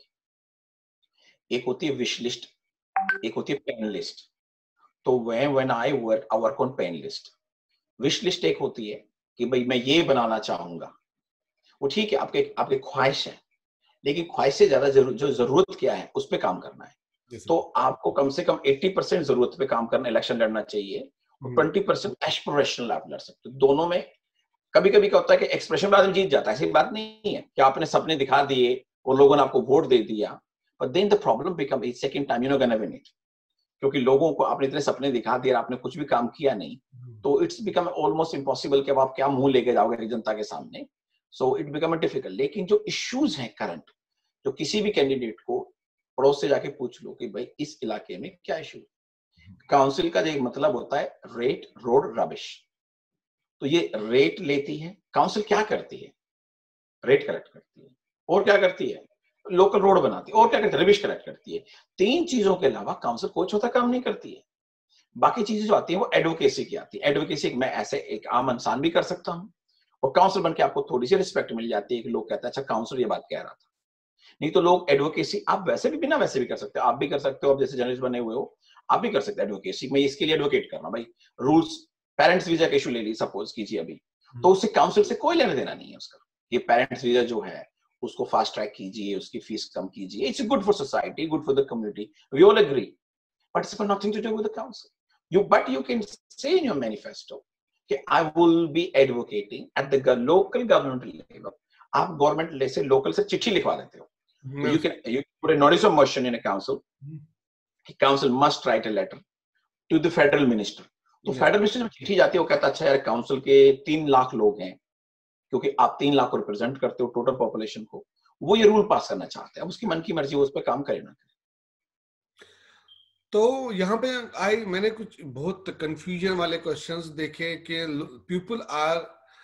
एक होती है विश लिस्ट, एक होती है पेन लिस्ट। तो when when I work I work on pain list. Wish list एक होती है कि भाई मैं ये बनाना चाहूंगा, वो ठीक है, आपके आपके ख्वाहिश है, लेकिन ख्वाहिश से ज्यादा जरूर, जो जरूरत क्या है उस पे काम करना है। तो आपको कम से कम अस्सी परसेंट जरूरत पे काम करना, इलेक्शन लड़ना चाहिए, और बीस परसेंट एस्पिरेशनल आप लड़ सकते हो। दोनों में कभी कभी क्या होता है कि एक्सप्रेशन में आदमी जीत जाता है, ऐसी बात नहीं है कि आपने सपने दिखा दिए और लोगों ने आपको वोट दे दिया, but then the problem become is second time you no gonna win it, क्योंकि लोगों को आपने इतने सपने दिखा दिए, आपने कुछ भी काम किया नहीं, तो इट्स बिकम ऑलमोस्ट इम्पॉसिबल कि अब आप क्या मुंह लेके जाओगे जनता के सामने। So it become a difficult. लेकिन जो इश्यूज हैं करंट, जो किसी भी कैंडिडेट को पड़ोस से जाके पूछ लो कि भाई इस इलाके में क्या इशू। काउंसिल का जो मतलब होता है रेट रोड रबिश, तो ये रेट लेती है काउंसिल, क्या करती है, रेट कलेक्ट करती है, और क्या करती है, लोकल रोड बनाती है, और क्या करती है, रबिश कलेक्ट करती है। तीन चीजों के अलावा काउंसिल कोई छोटा काम नहीं करती है। बाकी चीजें जो आती है वो एडवोकेसी की आती है। एडवोकेसी मैं ऐसे एक आम इंसान भी कर सकता हूँ, और काउंसिल बन के आपको थोड़ी सी रिस्पेक्ट मिल जाती है कि लोग कहते हैं अच्छा काउंसिल ये बात कह रहा था। नहीं तो लोग एडवोकेसी आप वैसे भी बिना वैसे भी कर सकते हो, आप भी कर सकते हो, आप जैसे जर्नलिस्ट बने हुए हो आप भी कर सकते हो एडवोकेसी। मैं इसके लिए एडवोकेट कर रहा हूं भाई, रूल्स पेरेंट्स वीजा का इशू ले ली सपोज कीजिए अभी, तो उससे काउंसिल से कोई लेना देना नहीं है उसका। ये पेरेंट्स वीजा जो है उसको फास्ट ट्रैक कीजिए, उसकी फीस कम कीजिए, it's good for society, good for the community, we all agree, but it's got nothing to do with the council. You but you can say in your manifesto कि I will be advocating at the local government level. आप government ले से local से चिट्ठी लिखवा देते हो, Mm-hmm. You can you put a notice of motion in a council. Mm-hmm. Council must write a letter to the federal minister. तो federal minister में चिट्ठी जाती है, वो कहता है अच्छा यार काउंसिल के तीन लाख लोग हैं, क्योंकि आप तीन लाख को रिप्रेजेंट करते हो टोटल पॉपुलेशन को, वो ये रूल पास करना चाहते हैं, अब उसकी मन की मर्जी, वो उस पर काम करे ना करे। तो यहाँ पे आई मैंने कुछ बहुत कंफ्यूजन वाले क्वेश्चंस देखे कि people are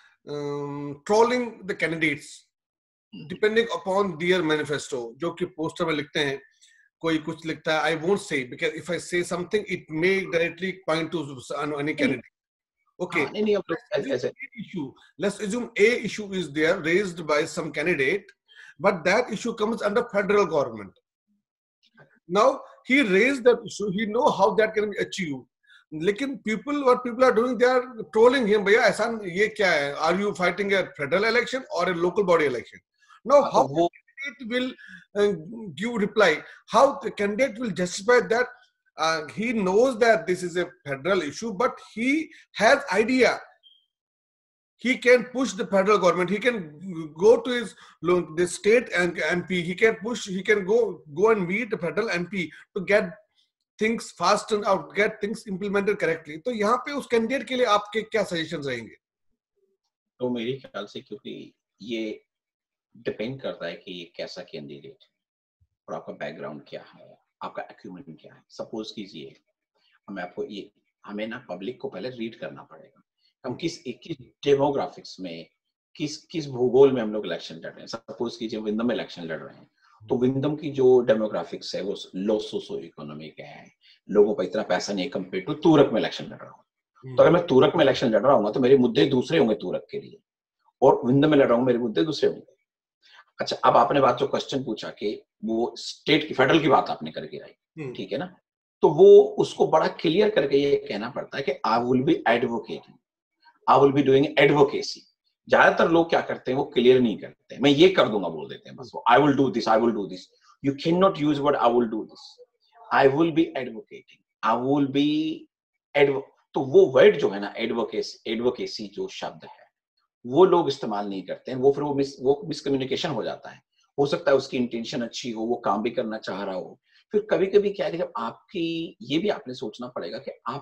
trolling the candidates depending upon their manifesto, जो कि पोस्टर में लिखते हैं। कोई कुछ लिखता है, I won't say because if I say something it may directly point to any candidate. Okay, नहीं नहीं, let's assume issue. Let's assume a issue is there raised by some candidate, but that issue comes under federal government. Now he raised that issue. He know how that can be achieved. लेकिन people, what people are doing, they are trolling him. भैया ऐसा ये क्या है? Are you fighting a federal election or a local body election? Now how the candidate will uh, give reply? How the candidate will justify that? Uh, he knows that this is a federal issue, but he has idea. He can push the federal government. He can go to his the state and M P. He can push. He can go go and meet the federal M P to get things fast and out, get things implemented correctly. तो यहाँ पे उस candidate के लिए आपके क्या suggestions रहेंगे? तो मेरे ख्याल से क्योंकि ये डिपेंड करता है कि ये कैसा कैंडिडेट और आपका बैकग्राउंड क्या है, आपका एक्यूमेंट क्या है। सपोज कीजिए हमें आपको ये हमें ना पब्लिक को पहले रीड करना पड़ेगा, हम किस किस डेमोग्राफिक्स में, किस किस भूगोल में हम लोग इलेक्शन लड़ रहे हैं। सपोज कीजिए विंडम में इलेक्शन लड़ रहे हैं, तो विंडम की जो डेमोग्राफिक्स है वो लो सोशो इकोनॉमिक है, लोगों पर इतना पैसा नहीं कंपेयर टू तुरक में इलेक्शन लड़ रहा हूँ। तो अगर मैं तुरक में इलेक्शन लड़ रहा हूँ तो मेरे मुद्दे दूसरे होंगे तुरक के लिए, और विंडम में लड़ रहा हूँ मेरे मुद्दे दूसरे होंगे। अच्छा, अब आपने बात जो क्वेश्चन पूछा कि वो स्टेट की फेडरल की बात आपने करके आई, ठीक है ना, तो वो उसको बड़ा क्लियर करके ये कहना पड़ता है कि I will be advocating, I will be doing advocacy. ज्यादातर लोग क्या करते हैं वो क्लियर नहीं करते, मैं ये कर दूंगा बोल देते हैं बस, वो I will do this, I will do this. You can not use word I will do this, I will be advocating, I will be advo. तो वो वर्ड जो है ना एडवोकेसी, एडवोकेसी जो शब्द है वो लोग इस्तेमाल नहीं करते हैं, वो फिर वो मिस वो मिसकम्युनिकेशन हो जाता है। हो सकता है उसकी इंटेंशन अच्छी हो, वो काम भी करना चाह रहा हो, फिर कभी कभी क्या है कि आपकी ये भी आपने सोचना पड़ेगा कि आप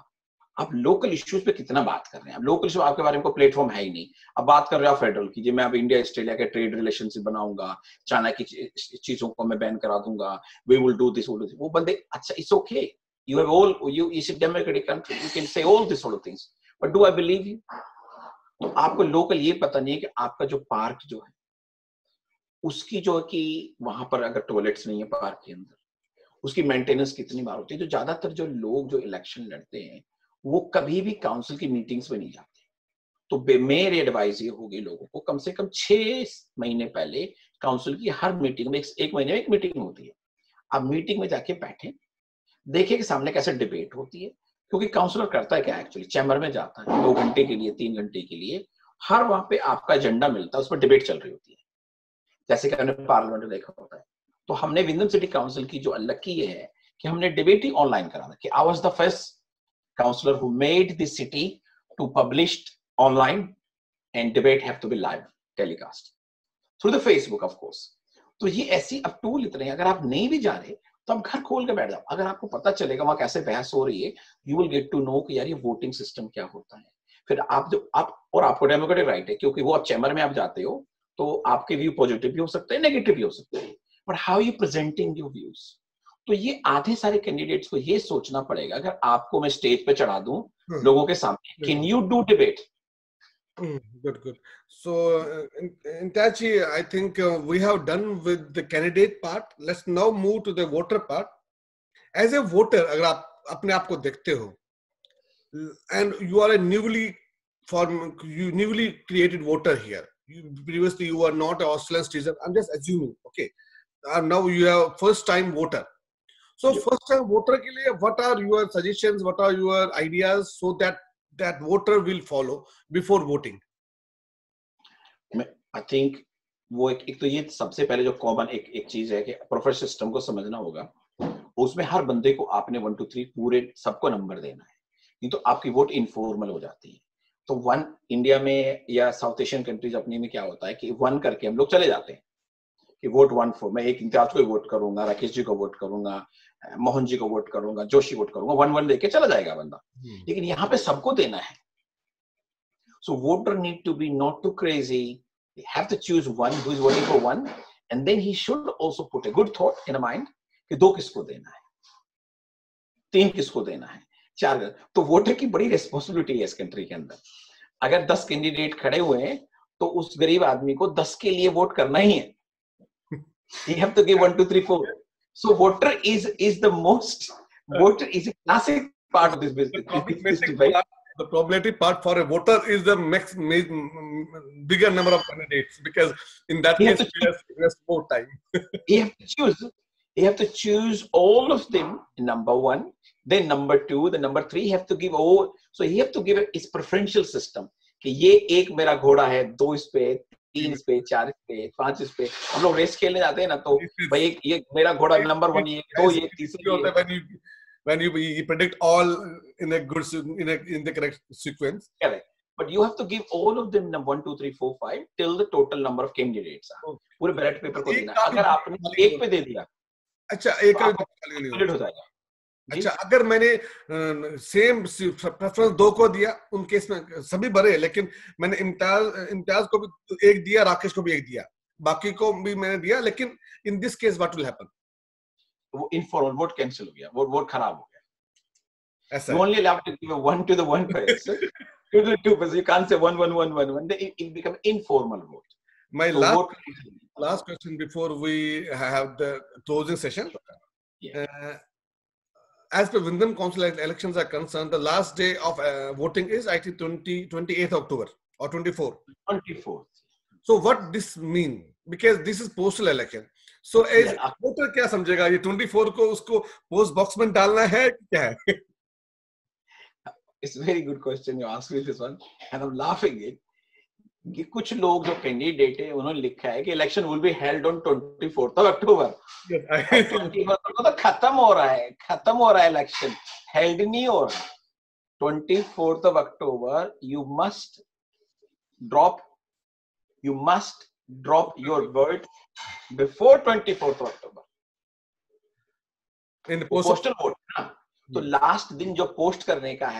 आप लोकल इश्यूज पे कितना बात कर रहे हैं? अब लोकल इशू आपके बारे में कोई प्लेटफॉर्म है ही नहीं। अब बात कर रहे हो फेडरल की, जी मैं अब इंडिया ऑस्ट्रेलिया के ट्रेड रिलेशनशिप बनाऊंगा, चाइना की चीजों को मैं बैन करा दूंगा, वी विल डू दिस, वो बंदे अच्छा it's okay, you have all you is a democratic country, you can say all this sort of things, but do I believe you? तो आपको लोकल ये पता नहीं है कि आपका जो पार्क जो है उसकी जो है कि वहां पर अगर टॉयलेट्स नहीं है पार्क के अंदर, उसकी मेंटेनेंस कितनी बार होती है। तो ज्यादातर जो लोग जो इलेक्शन लड़ते हैं वो कभी भी काउंसिल की मीटिंग्स में नहीं जाते। तो मेरी एडवाइस ये होगी लोगों को, कम से कम छह महीने पहले काउंसिल की हर मीटिंग में, एक महीने में एक मीटिंग होती है, आप मीटिंग में जाके बैठे, देखिए कि सामने कैसे डिबेट होती है। क्योंकि काउंसलर करता है क्या, एक्चुअली चैम्बर में जाता है दो घंटे के लिए, तीन घंटे के लिए, हर वहां पे आपका एजेंडा मिलता है, उस पर डिबेट चल रही होती है, जैसे कि हमने पार्लियामेंट में देखा होता है। तो हमने विंडम सिटी काउंसिल की जो अलग की है कि हमने डिबेट ही ऑनलाइन करा था, कि I was the first councillor who made this city to published online and debate have to be live telecast through the Facebook of course. तो ये ऐसी अब टूल इतने हैं, अगर आप नहीं भी जा रहे तो आप घर खोल के बैठ जाओ, अगर आपको पता चलेगा वहां कैसे बहस हो रही है, you will get to know कि यार ये वोटिंग सिस्टम क्या होता है। फिर आप जो आप और आपको डेमोक्रेटिक राइट है, क्योंकि वो आप चैम्बर में आप जाते हो तो आपके व्यू पॉजिटिव भी हो सकते हैं, नेगेटिव भी हो सकते हैं, but how you presenting your views. तो ये आधे सारे कैंडिडेट्स को ये सोचना पड़ेगा, अगर आपको मैं स्टेज पे चढ़ा दूं hmm. लोगों के सामने, can you do debate? Mm, good, good. So, uh, in, in Tachi, I think uh, we have done with the candidate part. Let's now move to the voter part. As a voter, अगर आप अपने आप को देखते हो, and you are a newly form, you newly created voter here. You, previously, you were not an Australian citizen. I'm just assuming. Okay, uh, now you are first time voter. So, yeah. First time voter के लिए, what are your suggestions? What are your ideas so that that voter will follow before voting? I think वो एक, एक तो ये सबसे पहले जो कॉमन एक एक चीज है कि प्रोफेशनल सिस्टम को समझना होगा। उसमें हर बंदे को आपने वन टू थ्री पूरे सबको नंबर देना है, नहीं तो आपकी वोट इनफॉर्मल हो जाती है। तो वन इंडिया में या साउथ एशियन कंट्रीज अपने में क्या होता है कि वन करके हम लोग चले जाते हैं कि वोट वन फॉर, मैं एक इम्तियाज को वोट करूंगा, राकेश जी को वोट करूंगा, मोहन जी को वोट करूंगा, जोशी वोट करूंगा, वन वन देके चला जाएगा बंदा। hmm. लेकिन यहाँ पे सबको देना है। So voter need to be not too crazy, they have to choose one who is voting for one, and then he should also put a good thought in a mind कि दो किसको देना है, तीन किसको देना है, चार। तो वोटर की बड़ी रिस्पॉन्सिबिलिटी है इस कंट्री के अंदर। अगर दस कैंडिडेट खड़े हुए हैं तो उस गरीब आदमी को दस के लिए वोट करना ही है। You have to give one, two, three, four. So voter is is the most voter is a classic part of this business. The probability part for a voter is the max, bigger number of candidates, because in that case he has, he has more time. You have to choose. You have to choose all of them. Number one, then number two, then number three. You have to give all. So you have to give it its preferential system. कि ये एक मेरा घोड़ा है, दो इस पे, तीन इस पे, चार इस पे, पांच इस पे। हम लोग रेस खेलने जाते हैं ना, तो भाई एक ये मेरा घोड़ा नंबर वन, ये दो, ये तीसरी। When you, you predict all in a good in a in the correct sequence. Correct. But you have to give all of them one, two, three, four, five till the total number of candidates are. पूरे ballot paper को देना। अगर आपने एक पे दे दिया, अच्छा एक का हो जाएगा। अच्छा अगर मैंने सेम प्रेफरेंस दो को दिया, उन केस में सभी भरे, लेकिन मैंने इम्तियाज इम्तियाज को भी एक दिया, राकेश को भी एक दिया, बाकी को भी मैंने दिया, लेकिन in this case what will happen? वो इनफॉर्मल वोट कैंसिल हो गया, वोट वोट खराब हो गया। ऐसा you only allowed to give one to the one person, two to the two person. You can't say one, one, one, one, one. Then it, it become informal vote. My so last vote, last question before we have the closing session. Yeah. Uh, as per Windham Council elections are concerned, the last day of uh, voting is I think twenty-eighth October or twenty-fourth. twenty-fourth. So what this mean? Because this is postal election. So as yeah. voter क्या समझेगा, ये twenty-four को उसको post box में डालना है क्या है? It's a very good question you asked me this one, and I'm laughing it. कि कुछ लोग जो कैंडिडेट है उन्होंने लिखा है कि election will be held on twenty-fourth of October. twenty-fourth को तो खत्म हो रहा है, खत्म हो रहा है इलेक्शन, हेल्ड नहीं हो रहा। twenty-fourth of October you must drop, you must drop your vote before twenty-fourth of October. In the postal vote ना, तो लास्ट दिन जो पोस्ट करने का है,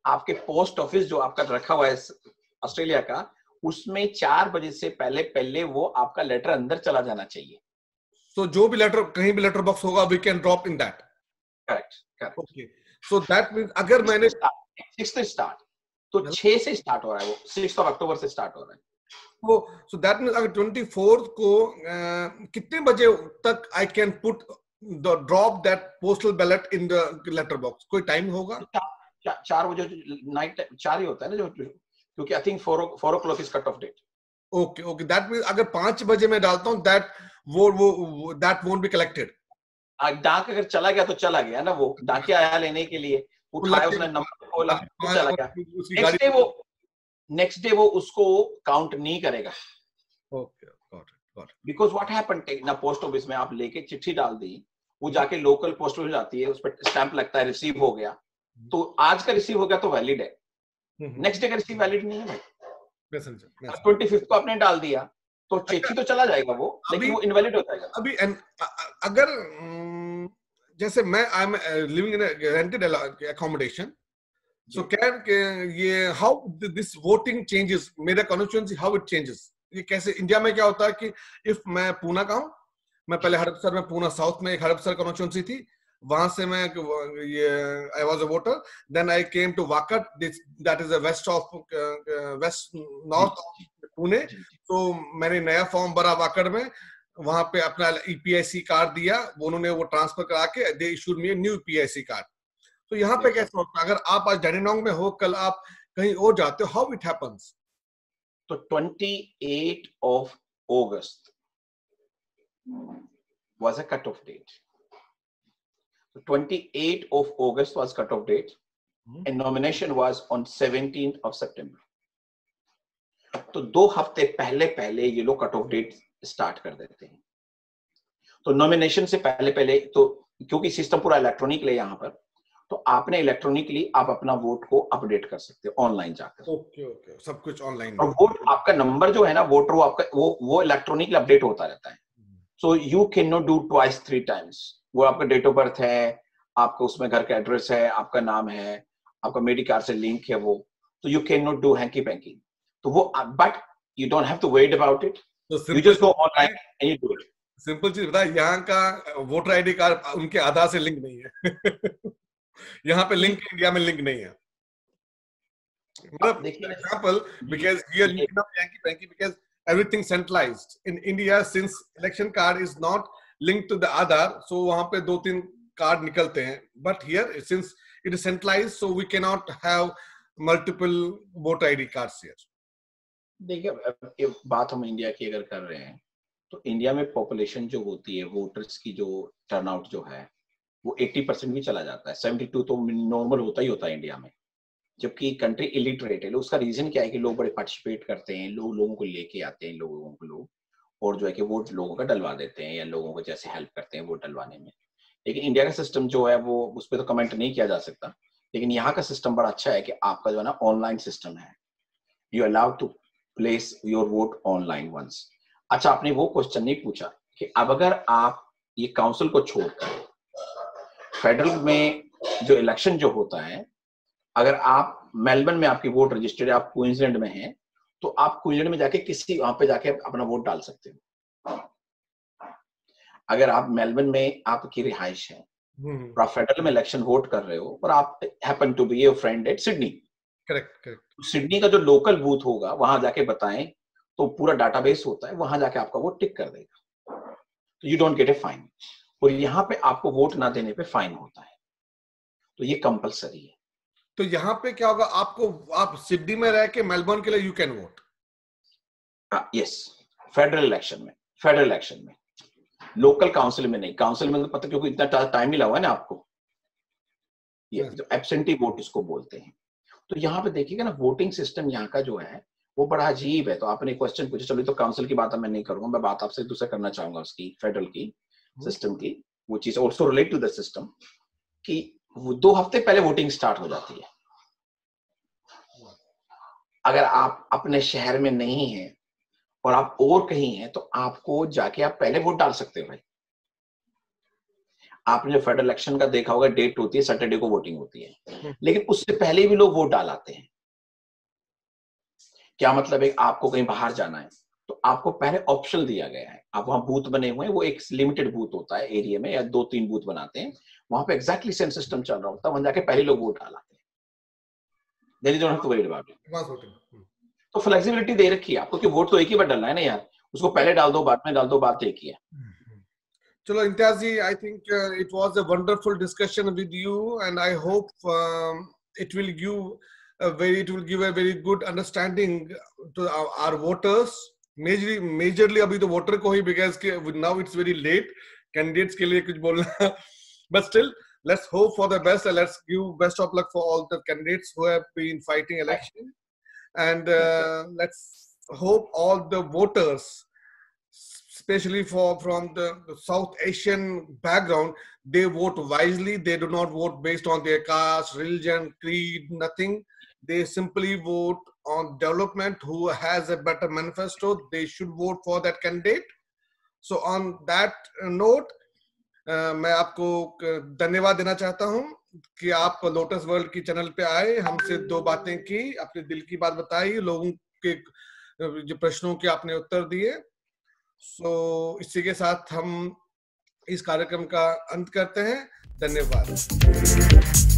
आपके पोस्ट ऑफिस जो आपका रखा हुआ है ऑस्ट्रेलिया का, उसमें चार बजे से पहले पहले वो आपका लेटर अंदर चला जाना चाहिए। तो so, जो भी लेटर कहीं भी लेटर बॉक्स होगा, we can drop in that. Correct correct. Okay, so that means अगर मैंने सिक्स्थ स्टार्ट, तो छह से स्टार्ट हो रहा है वो, सिक्स्थ ऑफ अक्टूबर से स्टार्ट हो रहा है। तो सो दैट मींस अगर ट्वेंटी फोर्थ को uh, कितने बजे तक I can put the drop that postal ballot in the letter box, कोई टाइम होगा? चार, चार बजे नाइट चार ही होता है ना, जो क्योंकि I think four four o'clock is cut off date. Okay okay, that means अगर पांच बजे मैं डालता हूँ, दैट वो वो दैट वोंट बी कलेक्टेड। डाक अगर चला गया तो चला गया ना, वो डाकिया आया लेने के लिए, उठाया उसने, नंबर खोला तो चला गया। नेक्स्ट डे वो नेक्स्ट डे वो उसको काउंट नहीं करेगा। Okay, got it got it. Because what happened ना, पोस्ट ऑफिस में आप लेके चिट्ठी डाल दी, वो जाके लोकल पोस्ट ऑफिस जाती है, उस पर स्टैंप लगता है, रिसीव हो गया, तो आज का रिसीव हो गया तो वैलिड है, नेक्स्ट डे का रिसीव वैलिड नहीं है भाई। ट्वेंटी फिफ्थ को आपने डाल दिया तो चिट्ठी तो चला जाएगा वो, लेकिन वो इनवैलिड हो जाएगा। अभी अगर जैसे मैं I am living in rented accommodation, so can ये हाउ दिस वोटिंग चेंजेस मेरा कॉन्स्टिट्यूएंसी, हाउ इट चेंजेस, ये कैसे? इंडिया में क्या होता है कि इफ मैं पूना का हूँ, मैं पहले हड़पसर में, पूना साउथ में एक हड़पसर कॉन्स्टिट्यूएंसी थी, वहां से मैं ये I was a voter, then I came to Wakad, that is the west of west north Pune, तो मैंने नया फॉर्म भरा वाकड में, वहां पे अपना ईपीआईसी कार्ड दिया, उन्होंने वो ट्रांसफर करा के they issued me a new EPIC card. तो यहाँ पे कैसे होता है? अगर आप आज डैनिनोंग में हो, कल आप कहीं और जाते हो, हाउ इट हैपेंस? तो twenty-eighth of August was a cut-off date. So twenty-eighth of August was cut-off date, hmm. and nomination was on seventeenth of September. तो दो हफ्ते पहले पहले ये लोग कट ऑफ डेट स्टार्ट कर देते हैं। तो नॉमिनेशन से पहले पहले, तो क्योंकि सिस्टम पूरा इलेक्ट्रॉनिक है यहाँ पर, तो आपने इलेक्ट्रॉनिकली आप अपना वोट को अपडेट कर सकते हो ऑनलाइन जाकर। ओके ओके, सब कुछ ऑनलाइन। और वोट आपका नंबर जो है ना, वोटर, वो आपका वो वो इलेक्ट्रॉनिकली अपडेट होता रहता है। So you can not do twice three times. वो आपका डेट ऑफ बर्थ है, आपका उसमें घर का एड्रेस है, आपका नाम है, आपका मेडिकार्ड से लिंक है वो, तो you can not do hanky panky. तो वो, but you don't have to wait about it, you just go online and you do it. Simple चीज बता, यहाँ का वोटर आईडी कार्ड उनके आधार से लिंक नहीं है। यहाँ पे लिंक, इंडिया में लिंक नहीं है। मतलब example, because here you cannot hanky panky because everything centralized in India, since election card is not linked to the Aadhaar, so वहाँ पे दो तीन कार्ड निकलते हैं, but here since it is centralized, so we cannot have multiple voter I D cards here. देखिए, बात हम India की अगर कर रहे हैं, तो इंडिया में पॉपुलेशन जो होती है, वोटर्स की जो टर्नआउट जो है, वो अस्सी परसेंट भी चला जाता है। बहत्तर तो नॉर्मल होता ही होता है इंडिया में, जबकि कंट्री इलिटरेट है। उसका रीजन क्या है कि लोग बड़े पार्टिसिपेट करते हैं, लोग लोगों को लेके आते हैं, लोगों को लोग, और जो है कि वोट लोगों का डलवा देते हैं, या लोगों को जैसे हेल्प करते हैं वोट डलवाने में। लेकिन इंडिया का सिस्टम जो है वो, उस पर तो कमेंट नहीं किया जा सकता, लेकिन यहाँ का सिस्टम बड़ा अच्छा है कि आपका जो है ना ऑनलाइन सिस्टम है, you allowed to place your vote online once. अच्छा, आपने वो क्वेश्चन नहीं पूछा कि अब अगर आप ये काउंसिल को छोड़कर फेडरल में जो इलेक्शन जो होता है, अगर आप मेलबर्न में आपकी वोट रजिस्टर्ड है, आप क्वींसलैंड में हैं, तो आप क्वींसलैंड में जाके किसी वहां पे जाके अपना वोट डाल सकते हो। अगर आप मेलबर्न में आपकी रिहाइश है और आप फेडरल में इलेक्शन वोट कर रहे हो, और आप happen to be your friend at Sydney, correct correct, Sydney का जो लोकल बूथ होगा वहां जाके बताएं, तो पूरा डाटाबेस होता है, वहां जाके आपका वोट टिक कर देगा, तो you don't get a fine. और यहाँ पे आपको वोट ना देने पे फाइन होता है, तो ये कंपलसरी है। तो यहाँ पे क्या होगा, आपको, आप सिडनी में रह के मेलबर्न के लिए you can vote? Yes, federal election में, फेडरल इलेक्शन में, लोकल काउंसिल में नहीं। काउंसिल में तो पता, क्योंकि इतना टाइम मिला हुआ है ना आपको, ये जो एब्सेंटी वोट इसको बोलते हैं। तो यहाँ पे देखिएगा ना, वोटिंग सिस्टम यहाँ का जो है वो बड़ा अजीब है। तो आपने क्वेश्चन पूछा, चलो तो काउंसिल की बात मैं नहीं करूंगा, मैं बात आपसे दूसरा करना चाहूंगा उसकी, फेडरल की सिस्टम की। वो चीज also relate to the system कि वो दो हफ्ते पहले वोटिंग स्टार्ट हो जाती है। अगर आप अपने शहर में नहीं हैं और आप और कहीं हैं, तो आपको जाके आप पहले वोट डाल सकते हो भाई। आपने जो फेडरल इलेक्शन का देखा होगा, डेट होती है सैटरडे को वोटिंग होती है, लेकिन उससे पहले भी लोग वोट डाल आते हैं। क्या मतलब है, आपको कहीं बाहर जाना है तो आपको पहले ऑप्शन दिया गया है, आप वहां बूथ बने हुए हैं, वो एक लिमिटेड बूथ होता है एरिया में, या दो तीन बूथ बनाते हैं, वहां पे एग्जैक्टली सेम सिस्टम चल रहा होता है, वहां जाके पहले लोग वोट डाल आते हैं। There is don't have to worry about it. तो फ्लेक्सिबिलिटी दे रखी है आपको कि वोट तो एक ही बार डालना है ना यार, उसको पहले डाल दो बाद में डाल दो, बात एक ही है। चलो Imtiaz ji, I think it was a wonderful discussion with you and I hope it will give a very it will give a very good understanding to our, our voters, majorly majorly abhi to voter ko hi, because now it's very late candidates ke liye kuch bolna but still let's hope for the best and let's give best of luck for all the candidates who have been fighting election, and uh, let's hope all the voters, especially for from the, the South Asian background, they vote wisely. They do not vote based on their caste, religion, creed, nothing. They simply vote on development. Who has a better manifesto, they should vote for that candidate. So on that note, uh, मैं आपको धन्यवाद देना चाहता हूं कि आप lotus world की channel पे आए, हमसे दो बातें की, अपने दिल की बात बताई, लोगों के जो प्रश्नों के आपने उत्तर दिए। सो so, इसी के साथ हम इस कार्यक्रम का अंत करते हैं। धन्यवाद।